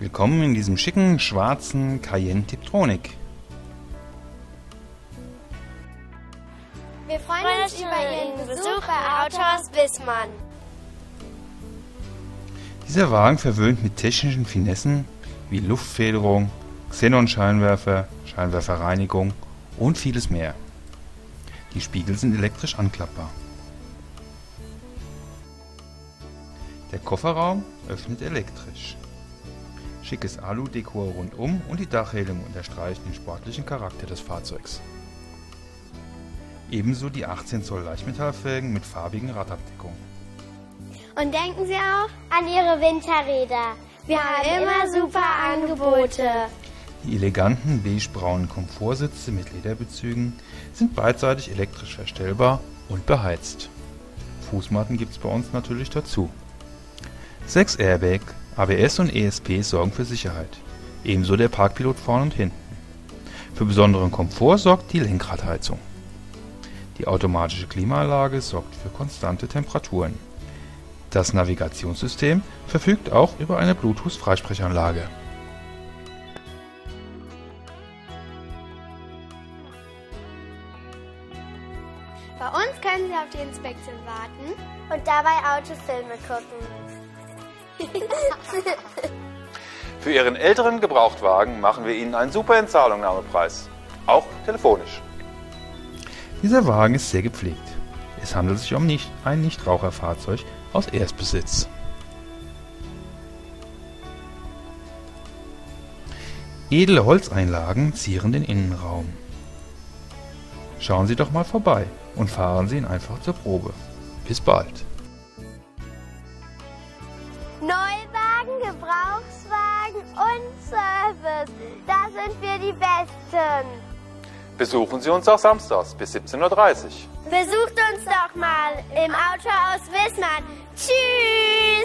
Willkommen in diesem schicken, schwarzen Cayenne Tiptronic. Wir freuen uns über Ihren Besuch bei Autohaus Wissmann. Dieser Wagen verwöhnt mit technischen Finessen wie Luftfederung, Xenon-Scheinwerfer, Scheinwerferreinigung und vieles mehr. Die Spiegel sind elektrisch anklappbar. Der Kofferraum öffnet elektrisch. Schickes Alu-Dekor rundum und die Dachreling unterstreichen den sportlichen Charakter des Fahrzeugs. Ebenso die 18 Zoll Leichtmetallfelgen mit farbigen Radabdeckungen. Und denken Sie auch an Ihre Winterräder. Wir haben immer super Angebote. Die eleganten beigebraunen Komfortsitze mit Lederbezügen sind beidseitig elektrisch verstellbar und beheizt. Fußmatten gibt es bei uns natürlich dazu. 6 Airbag, ABS und ESP sorgen für Sicherheit, ebenso der Parkpilot vorn und hinten. Für besonderen Komfort sorgt die Lenkradheizung. Die automatische Klimaanlage sorgt für konstante Temperaturen. Das Navigationssystem verfügt auch über eine Bluetooth-Freisprechanlage. Bei uns können Sie auf die Inspektion warten und dabei Autofilme gucken. Für Ihren älteren Gebrauchtwagen machen wir Ihnen einen super Entzahlungnahmepreis, auch telefonisch. Dieser Wagen ist sehr gepflegt. Es handelt sich um ein Nichtraucherfahrzeug aus Erstbesitz. Edle Holzeinlagen zieren den Innenraum. Schauen Sie doch mal vorbei und fahren Sie ihn einfach zur Probe. Bis bald! Neuwagen, Gebrauchswagen und Service. Da sind wir die Besten. Besuchen Sie uns auch samstags bis 17:30 Uhr. Besucht uns doch mal im Autohaus Wissmann. Tschüss!